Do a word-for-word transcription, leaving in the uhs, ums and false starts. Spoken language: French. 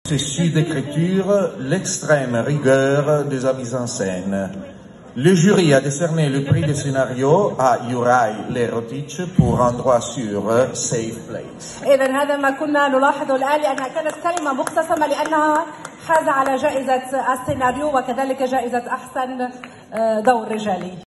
processus d'écriture, l'extrême rigueur de sa mise en scène. Le jury a décerné le prix de scénario à Juraj Lerotic pour Un droit sur Safe Place. إذا هذا ما كنا نلاحظه الآن، لأنها كانت كلمة مختصمة لأنها حاز على جائزة السيناريو وكذلك جائزة أحسن دور رجالي.